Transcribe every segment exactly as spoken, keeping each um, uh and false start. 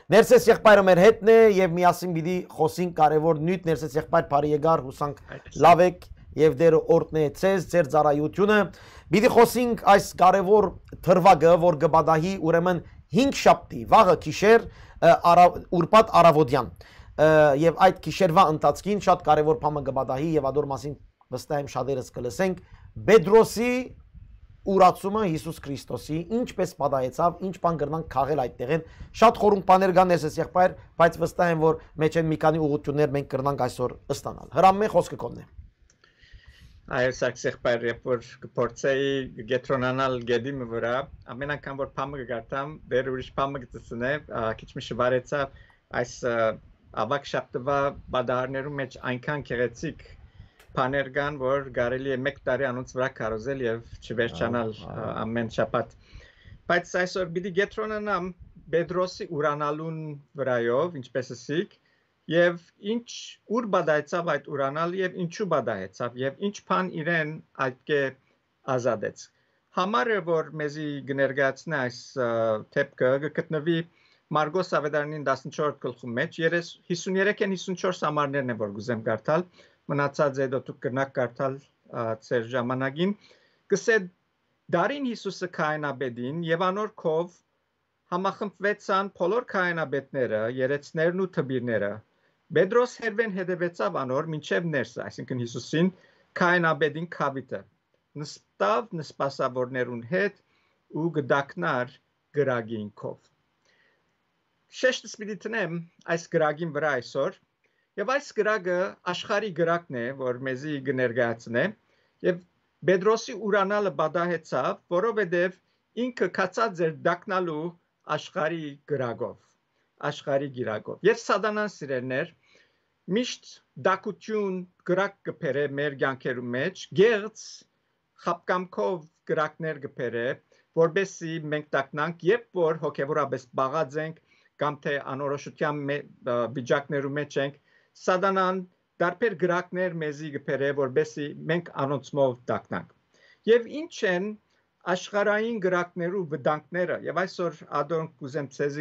Ներսես եղբայրը մեր հետն է եւ միասին պիտի խոսենք կարևոր նյութ ներսես եղբայր բարի եկար հուսանք լավ եք եւ դեր օրհն է ցեզ ձեր ծառայությունը պիտի խոսենք այս կարևոր թրվագը որ գբադահի ուրեմն հինգ շաբթի վաղը գիշեր ուրբաթ արավոտյան եւ այդ գիշերվա ընթացքին շատ կարևոր բանը գբադահի եւ ադոր մասին վստահ եմ շատերս կլսենք Պետրոսի ուրացումը Հիսուս Քրիստոսի ինչպես պատահեցավ, ինչ բան կրնանք քաղել այդտեղեն շատ խորհուրդ բաներ կան ներսես եղբայր, բայց վստահ եմ որ մեջ են մի քանի ուղղություններ մենք կրնանք այսօր ստանալ։ Հրամե խոսքը կոնն է։ Այո, սակս եղբայր, երբ որ կփորձեի գետրոնանալ գեդիմը վրա, ամեն անգամ որ փամը կգարտամ, դեր ուրիշ փամը կծցնե, քիչ մի շվարեցավ այս ավակ շաբթվա բադարներում մեջ այնքան քեղեցիկ բաներ կան, որ կարելի է մեկ տարի անոնց վրա քարոզել եւ չվերջանալ ամեն շաբաթ։ Բայց այսօր պիտի գետրոնանամ Պետրոսի ուրանալուն վրայով, ինչպես ասիք, եւ ինչ ուր բադայեցավ այդ ուրանալ եւ ինչու բադայեցավ եւ ինչ բան իրեն այդքե ազատեց։ Համարը որ մեզի կներկայացնի այս թեփքը գտնվի Մարգոս Ավետարանին տասնչորս գլխում մեջ հիսուններեք հիսունչորս համարներն են որ գուզեմ կարդալ մնացած է դուք կնակ կարդալ ծեր ժամանակին կսե դարին Հիսուսը քահանաբեդին եւ անոր քով համախմբվեցան բոլոր քահանաբեդները երեցներն ու թբիրները Պետրոս հերվեն հետևեցավ անոր մինչև ներսը այսինքն Հիսուսին քահանաբեդին քավիտը նստավ նսպասավորներուն հետ ու գդակնար գրագին քով Շեշտս պիտի տնեմ այս գրագին վրա այսօր Եվ այս գրագը աշխարհի գրագն է, որ մեզի կներկայացնե, եւ Պետրոսի ուրանալը բադահեցավ, որովհետեւ ինքը կացած էր դակնալու աշխարհի գրագով, աշխարհի գիրագով։ Եվ սատանան սիրելներ միշտ դակություն գրակ կփերե մեր կյանքերում մեջ, գեղց խապկամքով գրակներ կփերե, որբեսի մենք դակնանք, երբ որ հոգեվորաբես բաղած ենք կամ թե անորոշության վիճակներում մեջ ենք Սատանան դարբեր գրակներ մեզի գբերե որբեսի մենք անոնցմով դակնանք եւ ինչ են աշխարհային գրակներու վտանգները եւ այսօր ադոն կուզեմ ցեզի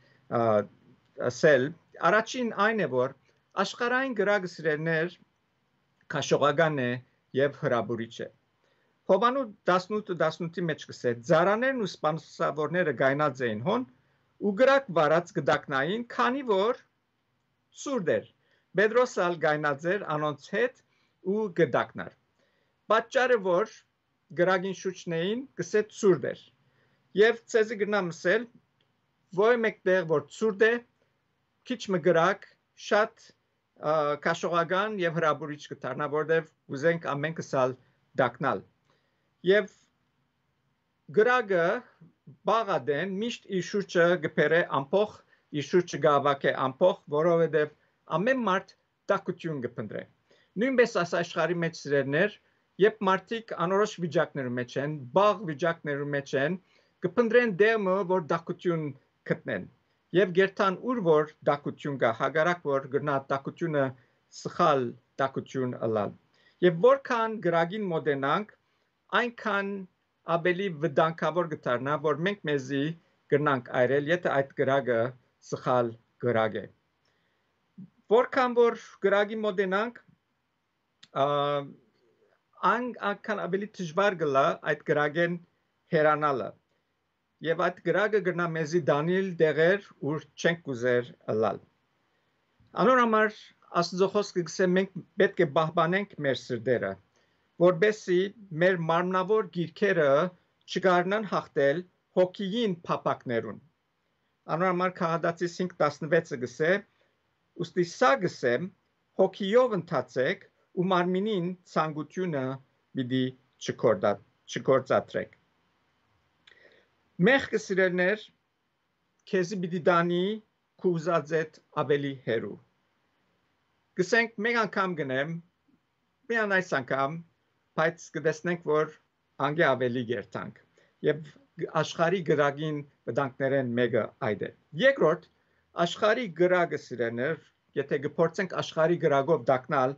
ասել առաջին այն է որ աշխարհային գրակը սիրելներ քաշողական է եւ հրաբուրիչ է Հովանու տասնութ տասնութի մեջ կսե ծարաներն ու սպանսավորները գայնած էին հոն ու գրակ վարած գդակնային քանի որ սուրդ էր Պետրոսալ գայնաձեր անոնց հետ ու գդակնար։ Պատճառը որ գրագին շուրջնեին կսե ծուրդ էր։ Եվ ցեզի գնամ ասել, ոյ մեկտեղ որ ծուրդ է, քիչ մը գրակ շատ քաշողական եւ հրաբուրիչ կդառնա, որտեւ ուզենք ամենքս ալ դակնալ։ Եվ գրագը բաղադեն միշտ իր շուրջը գբերե ամփոխ, իր շուրջը գավակե ամփոխ, որովհետեւ ամեն մարդ տակություն կփնտրե։ Նույնպես այս աշխարհի մեջ սիրելներ, երբ մարդիկ անորոշ վիճակներում մեջ են, բաղ վիճակներում մեջ են, կփնտրեն դեմը, որ տակություն գտնեն։ Եվ գերտան ուր որ տակություն կա, հագարակ որ գնա տակությունը սխալ տակություն ըլալ։ Եվ որքան գրագին մոդենանք, այնքան ավելի վտանգավոր կդառնա, որ մենք մեզի գնանք այրել, եթե այդ գրագը սխալ գրագ է։ Որքան որ գրագի մոդենանք այնքան ավելի դժվար գլա այդ գրագեն հերանալը եւ այդ գրագը գնա մեզի դանիել դեղեր ուր չենք կուզեր ըլալ անոր համար աստծո խոսքը գսե մենք պետք է պահպանենք մեր սրտերը որբեսի մեր մարմնավոր գիրքերը չկարնան հաղթել հոգիին փապակներուն անոր համար Քահանացիս հինգ տասնվեցը գսե Ուստի սա գսեմ հոգիով ընթացեք ու մարմինին ցանկությունը պիտի չգործադրեք Մեղքը սիրելներ քեզի պիտի դանի կուզածետ ավելի հերու Գսենք մեկ անգամ գնեմ միան այս անգամ բայց կտեսնենք որ անգե ավելի գերտանք եւ աշխարհի գրագին վտանգներեն մեկը այդ է Երկրորդ Աշխարհի գրագը սիրելներ, եթե գործենք աշխարհի գրագով դակնալ,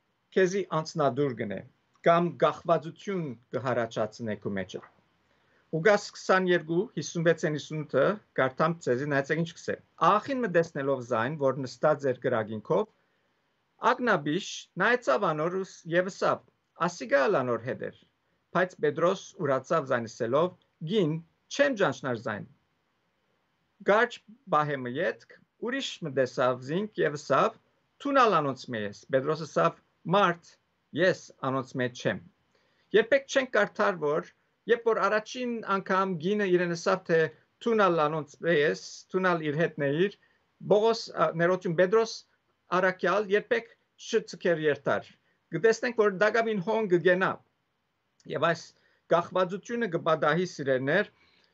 քեզի անցնադուր գնե, կամ գախվածություն կհարաճացնեք ու մեջը։ Ուգաս քսաներկու հիսունվեցն հիսունութը գարտամ ցեզի նայեցեք ինչ կսե։ Աղին մտեսնելով զայն, որ նստած էր գրագինքով, ագնաբիշ նայեցավ անորուս եւ սապ, ասիգալ անոր հետեր։ Բայց Պետրոս ուրացավ զայնսելով, գին չեմ ջանչնար զայն։ Գարչ բահեմը յետք, ուրիշ մտեսավ զինք եւ սապ, թունալ անոնց մեզ։ Պետրոսը սապ, մարդ, ես անոնց մեջ չեմ։ Երբեք չենք կարդար, որ երբ որ առաջին անգամ գինը իրեն ասավ թե թունալ անոնց մեզ, թունալ իր հետնեիր, Բողոս ներոթյուն Պետրոս արաքյալ երբեք չծկեր երթար։ Գտեսնենք, որ դակավին հոն կգենա։ Եվ այս գախվածությունը կբադահի սիրելներ,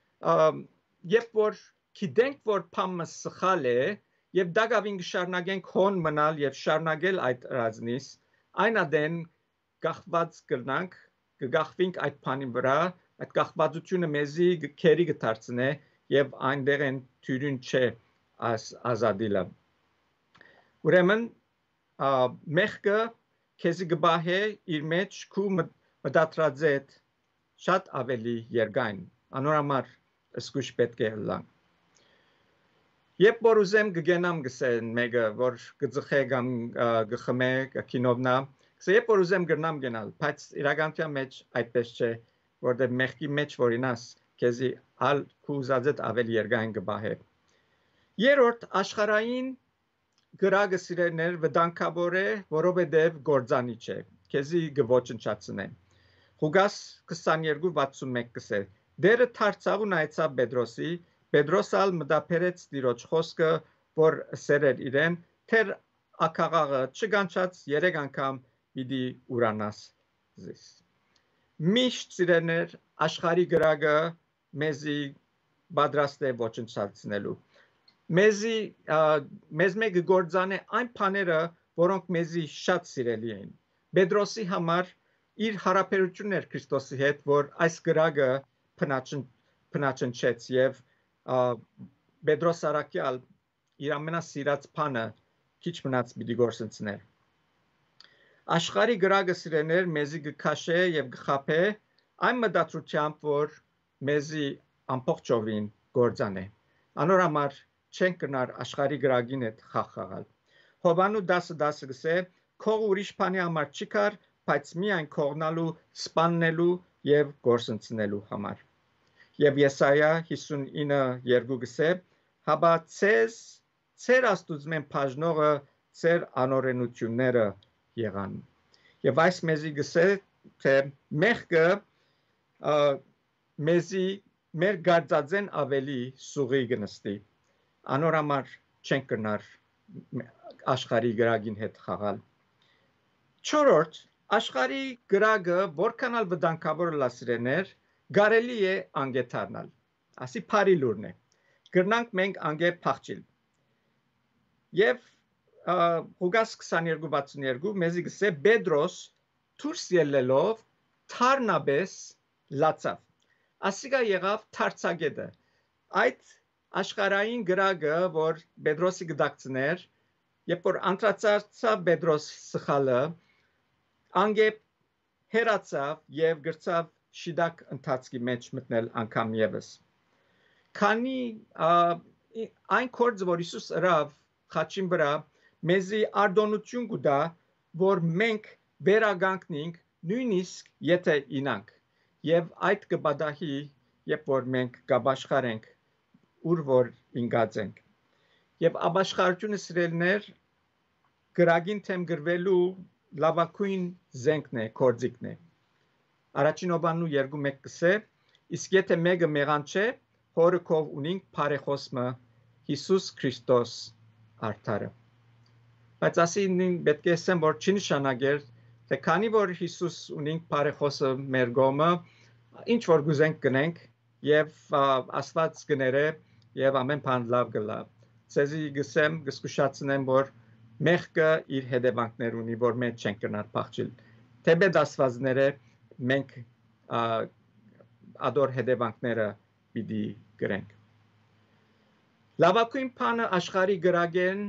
երբ որ գիտենք, որ փամը սխալ է, եւ դակավին կշարունակենք հոն մնալ եւ շարունակել այդ ռազմից, այն ադեն գախված կրնանք, կգախվենք այդ բանի վրա, այդ գախվածությունը մեզի քերի կդարձնե եւ այնտեղ են թյուրին չէ ազատիլը։ Ուրեմն մեղքը քեզի կբահե իր մեջ քու մտածրածետ շատ ավելի երգային, անորամար սկուշ պետք է լան։ Երբ որ ուզեմ կգենամ գսեն մեկը, որ կծխե կամ գխմե կինովնա, գսե երբ որ ուզեմ գրնամ գնալ, բայց իրականության մեջ այդպես չէ, որտեղ մեղքի մեջ որինաս, քեզի ալ քուզածետ ավելի երգային կբահե։ Երրորդ աշխարհային գրագը սիրելներ վտանգավոր է, որովհետև գործանի չէ, քեզի գոչնչացնե։ Ղուկաս քսաներկու վաթսունմեկ կսե։ Դերը թարցավ ու նայեցավ Պետրոսի, Պետրոս ալ մտապերեց Տիրոջ խոսքը, որ սերեր իրեն, թեր ակաղաղը չգանչած երեք անգամ պիտի ուրանաս զիս։ Միշտ սիրելներ աշխարհի գրագը մեզի պատրաստ է ոչնչացնելու։ Մեզի մեզ մեկ գործանե այն բաները, որոնք մեզի շատ սիրելի են։ Պետրոսի համար իր հարաբերությունն էր Քրիստոսի հետ, որ այս գրագը փնաչնչեց եւ Պետրոս արաքյալ իր ամենասիրած բանը քիչ մնաց պիտի գործընծներ։ Աշխարհի գրագը սիրելներ մեզի կքաշե եւ կխափե այն մտածությամբ, որ մեզի ամբողջովին գործանե։ Անորամար չեն կնար աշխարհի գրագին հետ խախաղալ։ Հովանու դասը դասը գսե քող ուրիշ բանի համար չի կար, բայց միայն քողնալու, սպաննելու եւ գործընծնելու համար։ Եվ Եսայա հիսունինը երկու գսե հաբա ցեզ ցեր աստուծմեն բաժնողը ցեր անօրենությունները եղան։ Եվ այս մեզի գսե թե մեղքը մեզի մեր գարձածեն ավելի սուղի գնստի։ Անորամար չեն կնար աշխարհի գրագին հետ խաղալ։ Չորրորդ աշխարհի գրագը որքան ալ վտանգավոր լասիրեներ Գարելի է անգեթարնալ, ասի բարի լուրն է, գրնանք մենք անգե փախչիլ։ Եվ Ղուկաս քսաներկու վաթսունյերկու մեզի գսե Պետրոս դուրս ելնելով թարնաբես լացավ, ասիգա եղավ թարցագետը, այդ աշխարհային գրագը, որ Պետրոսի գդակցներ, երբ որ անդրացավ Պետրոս սխալը, անգե հերացավ եւ գրծավ շիդակ ընթացքի մեջ մտնել անգամ եւս։ Քանի այն կորձը, որ Հիսուս ըրավ խաչին վրա, մեզի արդոնություն կուտա, որ մենք վերագանքնենք նույնիսկ եթե ինանք, եւ այդ կբադահի, երբ որ մենք կաշխարենք, ուր որ ինգած ենք։ Եվ աբաշխարությունը սիրելներ գրագին թեմ գրվելու լավակույն զենքն է, կորձիկն է։ Առաջին Հովաննու երկու մեկ կսե, իսկ եթե մեկը մեղան չէ, հորը քով ունինք բարեխոսմը Հիսուս Քրիստոս արդարը։ Բայց ասի պետք է ասեմ, որ չի նշանակեր, թե քանի որ Հիսուս ունինք բարեխոսը մեր գոմը, ինչ որ գուզենք գնենք եւ Աստված գները եւ ամեն բան լավ գլա։ Ցեզի գսեմ, գսկուշացնեմ, որ մեղքը իր հետևանքներ ունի, որ մենք չենք կնար փախչիլ։ Թեպետ Աստվածները մենք ադոր հետևանքները պիտի գրենք։ Լավակույն բանը աշխարհի գրագեն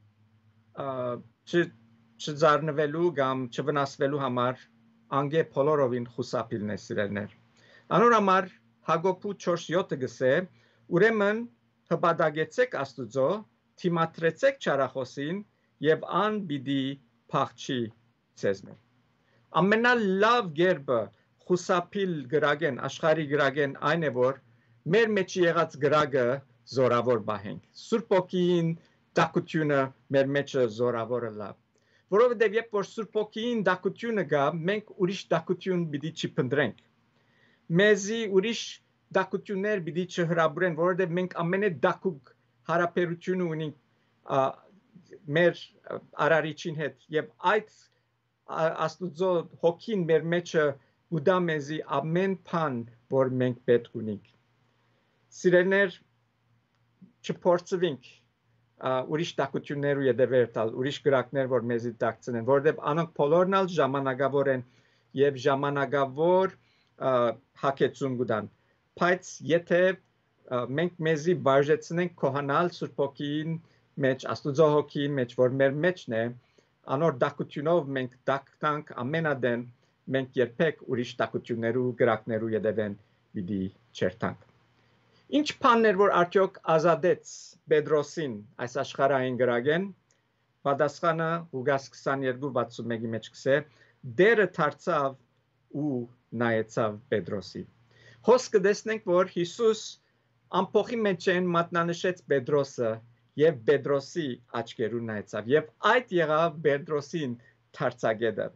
չձարնվելու կամ չվնասվելու համար անգե բոլորովին խուսափիլն է սիրելներ։ Անոր համար Հակոբու չորս յոթը գսե, ուրեմն հպատակեցեք Աստուծո, թիմադրեցեք չարախոսին եւ ան պիտի փախչի ցեզմե։ Ամենալավ գերբը խուսափիլ գրագեն, աշխարհի գրագեն այն է, որ մեր մեջ եղած գրագը զորավոր բահենք։ Սուրբ ոգին դակությունը մեր մեջը զորավորը լավ։ Որովհետև երբ որ Սուրբ ոգին դակությունը գա, մենք ուրիշ դակություն պիտի չփնտրենք։ Մեզի ուրիշ դակություններ պիտի չհրաբուրեն, որովհետև մենք ամենե դակուկ հարաբերություն ունենք մեր արարիչին հետ եւ այդ Աստուծո հոգին մեր մեջը ուդա մեզի ամեն բան, որ մենք պետք ունենք։ Սիրելիներ, չփորձվենք ուրիշ տակություններ ու յետևեր տալ, ուրիշ գրակներ, որ մեզի տակցնեն, որովհետև անոնք բոլորն ալ ժամանակավոր են եւ ժամանակավոր հակեցում գտան։ Բայց եթե մենք մեզի բաժեցնենք կոհանալ Սուրբ Հոգին մեջ, Աստուծո հոգին մեջ, որ մեր մեջն է, անոր տակությունով մենք տակտանք ամենադեն, մենք երբեք ուրիշ տակություններու գրակներու յետևեն պիտի չերթանք։ Ինչ բաններ որ արդյոք ազատեց Պետրոսին այս աշխարհային գրագեն, պատասխանը Ղուկաս քսաներկու վաթսունմեկի մեջ կսե, դերը դարձավ ու նայեցավ Պետրոսի։ Հոսքը տեսնենք, որ Հիսուս ամփոխի մեջ են մատնանշեց Պետրոսը եւ Պետրոսի աչքերուն նայեցավ եւ այդ եղավ Պետրոսին դարձագետը։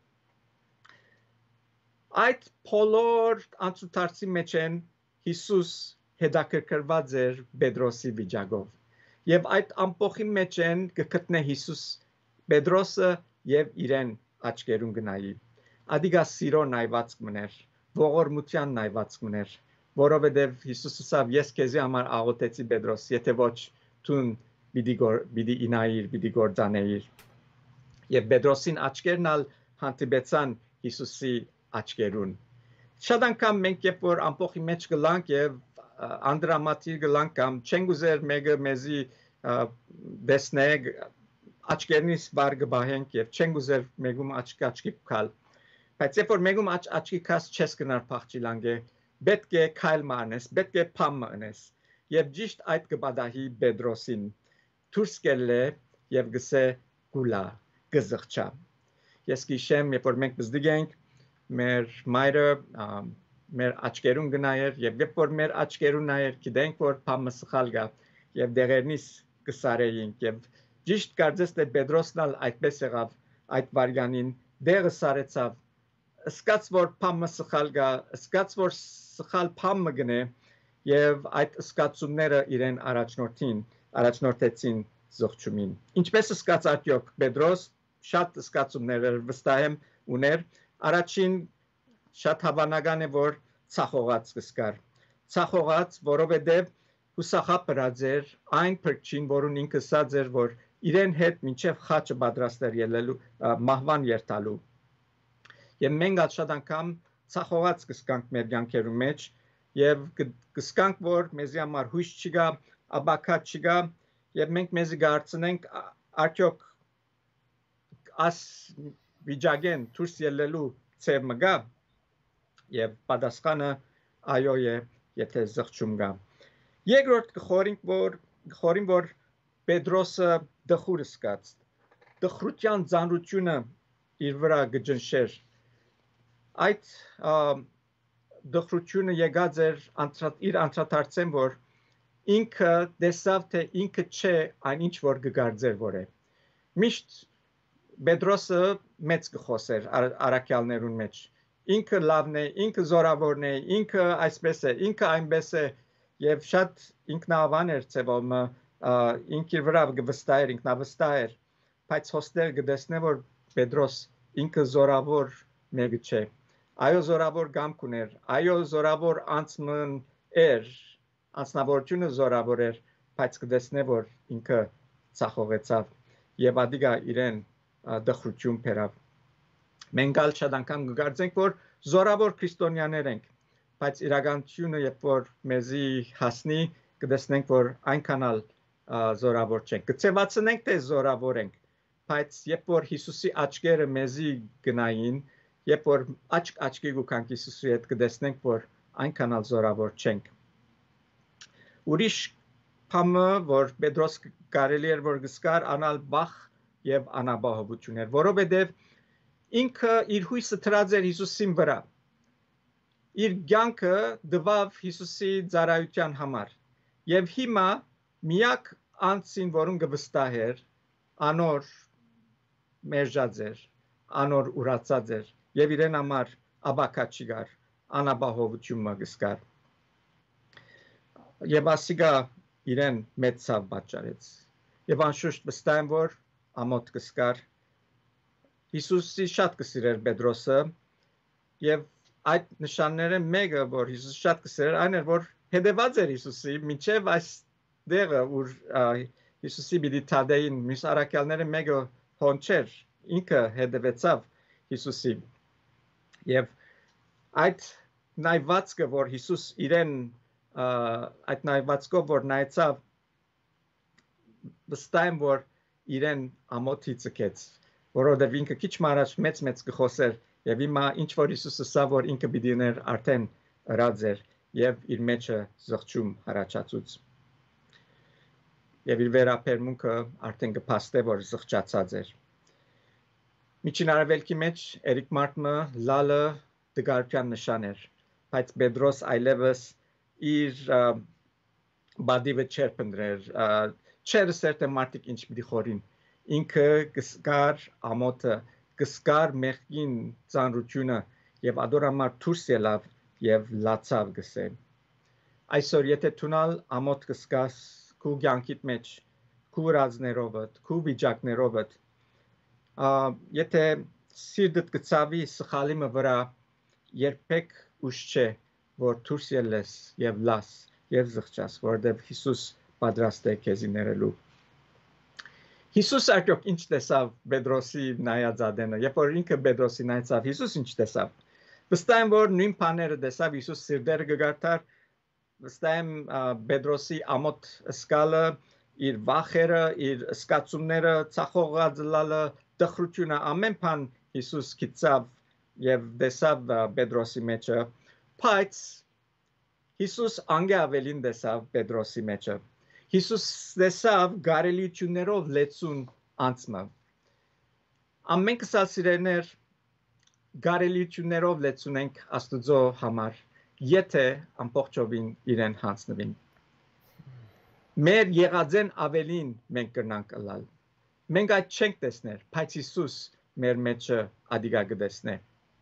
Այդ բոլոր անցուդարձի մեջ են Հիսուս հետաքրքրված էր Պետրոսի վիճակով եւ այդ ամփոխի մեջ են կգտնե Հիսուս Պետրոսը եւ իրեն աչքերուն գնայի ադիգա սիրո նայված մներ ողորմության նայված մներ որովհետեւ Հիսուսը ասավ ես քեզի համար աղոթեցի Պետրոս եթե ոչ տուն պիտի պիտի ինայիր պիտի գործանեիր եւ Պետրոսին աչքերն ալ հանդիպեցան Հիսուսի աչքերուն շատ անգամ մենք երբ որ ամփոխի մեջ գլանք եւ անդրամատիր գլանք կամ չենք ուզեր մեկը մեզի դեսնեգ աչքերնից բար գբահենք եւ չենք ուզեր մեկում աչքի աչքի կալ բայց երբ որ մեկում աչ աչքի կաս չես գնար փախչի լանգե պետք է քայլ մարնես պետք է փամ մնես եւ ճիշտ այդ կբադահի Պետրոսին դուրս գելե եւ գսե գուլա գզղչա ես գիշեմ երբ որ մենք բզդգենք մեր մայրը մեր աչքերուն գնայր եւ երբ որ մեր աչքերուն նայր գիտենք որ փամը սխալ գա եւ դեղերնից կսարեինք եւ ճիշտ կարծես թե Պետրոսն ալ այդպես եղավ այդ վարյանին դեղը սարեցավ սկաց որ փամը սխալ գա սկաց որ սխալ փամը գնե եւ այդ սկացումները իրեն առաջնորդին առաջնորդեցին զղջումին ինչպես սկաց արդյոք Պետրոս շատ սկացումներ վստահ եմ ուներ առաջին շատ հավանական է որ ցախողած կսկար ցախողած որովհետև հուսախապրած էր այն փրկին որուն ինքը ասած էր որ իրեն հետ մինչև խաչը պատրաստեր ելելու մահվան երթալու եւ մենք շատ անգամ ցախողած կսկանք մեր կյանքերու մեջ եւ կսկանք որ մեզի համար հույս չկա աբակա չկա եւ մենք մեզի գարցնենք արդյոք աս վիճակեն դուրս ելելու ծեր մգա եւ պատասխանը այո է եթե զղջում գա երկրորդ կխորինք որ կխորին որ Պետրոսը դխուր սկաց դխրության ծանրությունը իր վրա գջնշեր այդ դխրությունը եկած էր իր անդրադարձեն որ ինքը դեսավ թե ինքը չէ այն ինչ որ կգարձեր որ է միշտ Պետրոսը մեծ կխոսեր արաքյալներուն մեջ ինքը լավն է ինքը զորավորն է ինքը այսպես է ինքը այնպես է եւ շատ ինքնավան էր ծեվում ինքը վրա վստահ ինքնավստահ էր բայց հոստեր գտեսնե որ Պետրոս ինքը զորավոր մեկը չէ այո զորավոր գամք ուներ այո զորավոր անցմն էր անձնավորությունը զորավոր էր բայց գտեսնե որ ինքը ցախողեցավ եւ ադիգա իրեն դխրություն բերավ մենք ալ շատ անգամ կգարձենք որ զորավոր քրիստոնյաներ ենք բայց իրականությունը երբ որ մեզի հասնի կտեսնենք որ այնքան ալ զորավոր չենք կցեվացնենք թե զորավոր ենք բայց երբ որ Հիսուսի աչքերը մեզի գնային երբ որ աչք աչքի գուքանք Հիսուսի հետ կտեսնենք որ այնքան էլ զորավոր չենք։ Ուրիշ բանը, որ Պետրոս կարելի էր որ գսկար անալ բախ եւ անապահովություն էր, որովհետեւ ինքը իր հույսը դրած էր Հիսուսին վրա։ Իր կյանքը դվավ Հիսուսի ծառայության համար։ Եվ հիմա միակ անձին, որուն կվստահեր, անոր մերժած էր, անոր ուրացած էր, եւ իրեն համար աբակա չգար, անապահովություն մգսկար։ Եվ ասիգա իրեն մեծ ցավ պատճառեց։ Եվ անշուշտ վստահ եմ, որ ամոթ կսկար։ Հիսուսի շատ կսիրեր Պետրոսը, եւ այդ նշանները մեկը, որ Հիսուս շատ կսիրեր, այն էր, որ հետևած էր Հիսուսի, մինչև այս դեղը, որ Հիսուսի պիտի թադեին, մյուս առաքյալները մեկը հոնչեր, ինքը հետևեցավ Հիսուսի։ Եվ այդ նայվածքը, որ Հիսուս իրեն, այդ նայվածքով, որ նայեցավ, վստահ եմ, որ իրեն ամոթի ցկեց, որովհետև ինքը քիչ մարաջ մեծ-մեծ կխոսեր, եւ հիմա ինչ որ Հիսուսը սա, որ ինքը պիտի ներ արդեն ըրած էր, եւ իր մեջը զղջում հարաճածուց։ Եվ իր վերապերմունքը արդեն կփաստե, որ զղջացած էր։ Միջին արևելքի մեջ Էրիկ Մարտմը լալը դգարության նշան էր, բայց Պետրոս այլևս իր բադիվը չեր փնտրեր, չեր ասեր թե մարդիկ ինչ պիտի խորին, ինքը կսկար ամոթը, կսկար մեղքին ծանրությունը եւ ադորամար դուրս ելավ եւ լացավ գսե։ Այսօր եթե թունալ ամոթ կսկաս քու կյանքիդ մեջ, քու ռազներովդ, քու վիճակներովդ, եթե սիրտդ կծավի սխալիմը վրա, երբեք ուշ չէ, որ դուրս ելես եւ լաս եւ զղջաս, որովհետեւ Հիսուս պատրաստ է քեզի ներելու։ Հիսուս արդյոք ինչ տեսավ Պետրոսի նայած ադենը, երբ որ ինքը Պետրոսի նայեցավ, Հիսուս ինչ տեսավ։ Վստահ եմ, որ նույն բաները տեսավ Հիսուս սիրտերը կգարտար, վստահ եմ Պետրոսի ամոթ սկալը, իր վախերը, իր սկացումները, ցախողած լալը, տխրությունը, ամեն բան Հիսուս գիտավ եւ տեսավ Պետրոսի մեջը, բայց Հիսուս անգե ավելին տեսավ Պետրոսի մեջը։ Հիսուս տեսավ գարելիություններով լեցուն անցմը։ Ամենք սասիրեներ գարելիություններով լեցուն ենք Աստուծո համար, եթե ամբողջովին իրեն հանձնվին։ Մեր եղածեն ավելին մենք կրնանք ըլալ։ Մենք այդ չենք տեսներ, բայց Հիսուս մեր մեջը ադիգա կտեսնե։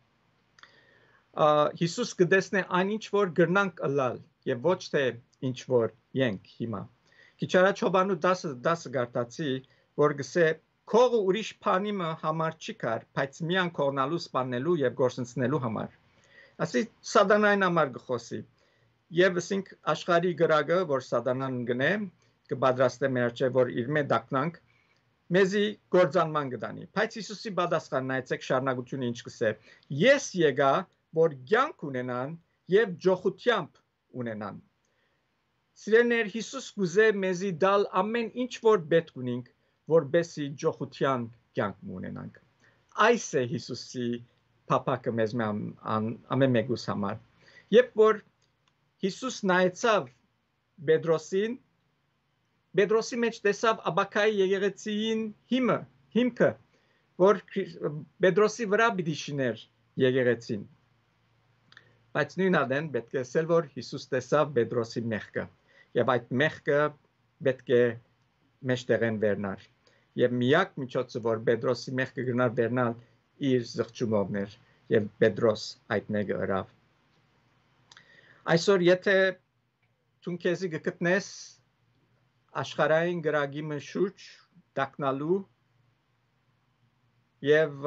Հիսուս կտեսնե այն ինչ որ կրնանք ըլալ եւ ոչ թե ինչ որ ենք հիմա։ Քիչ առաջ Հովանու դասը գարտացի, որ գսե քողը ուրիշ բանիմը համար չի կար, բայց միան կողնալու, սպանելու եւ գործընծնելու համար։ Ասի սատանային համար գխոսի։ Եվ ասենք աշխարհի գրագը, որ սատանան գնե, կպատրաստե մեր արջե, որ իր մե դակնանք, մեզի գործանման կդանի։ Բայց Հիսուսի պատասխանն այցեք շարունակությունը ինչ կսե։ Ես եկա, որ կյանք ունենան եւ ջոխությամբ ունենան։ Սիրելիներ, Հիսուս կուզե մեզի դալ ամեն ինչ որ պետք ունենք, որբեսի ջոխության կյանք ունենանք։ Այս է Հիսուսի փափակը մեզ ամեն մեկուս համար։ Երբ որ Հիսուս նայեցավ Պետրոսին, Պետրոսի մեջ տեսավ Աբակայի եկեղեցին հիմը, հիմքը, որ Պետրոսի վրա պիտի շիներ եկեղեցին։ Բայց նույն ադեն պետք է ասել, որ Հիսուս տեսավ Պետրոսի մեղքը, եւ այդ մեղքը պետք է մեջտեղեն վերնար։ Եվ միակ միջոցը, որ Պետրոսի մեղքը գնար վերնալ, իր զղջումովն էր, եւ Պետրոս այդ մեկը ըրավ։ Այսօր եթե դու քեզի գտնես աշխարհային գրագի մշուճ տակնալու եւ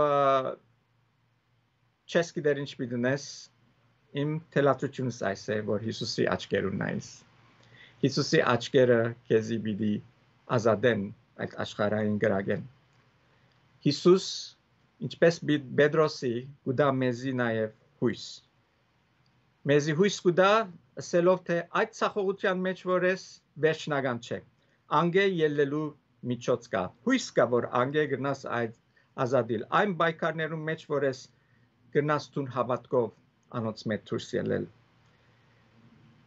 չես գիտեր ինչ պիտենես, իմ թելադրությունս այս է, որ Հիսուսի աչքերուն նայես։ Հիսուսի աչքերը քեզի պիտի ազատեն այդ աշխարհային գրագեն։ Հիսուս, ինչպես Պետրոսի, կուտա մեզի նաեւ հույս։ Մեզի հույս կուտա, ասելով թե այդ ցախողության մեջ որ ես վերջնական չէ։ Անգե ելնելու միջոց կա։ Հույս կա, որ անգե գնաս այդ ազատիլ։ Այն բայկարներում մեջ որ ես գնաս տուն հավատքով անոնց մեջ դուրս ելել։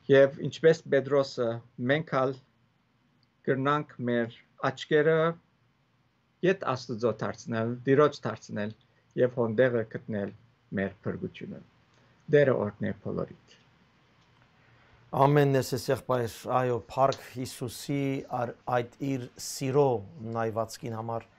Եվ ինչպես Պետրոսը մենք ալ կրնանք մեր աչքերը Ետ Աստծո դարձնել, Տիրոջ դարձնել եւ հոնդեղը գտնել մեր փրկությունը։ Դերը օրհնե բոլորիդ։ Ամեն ներսես եղբայր, այո, Փառք Հիսուսի այդ իր սիրո նայվածքին համար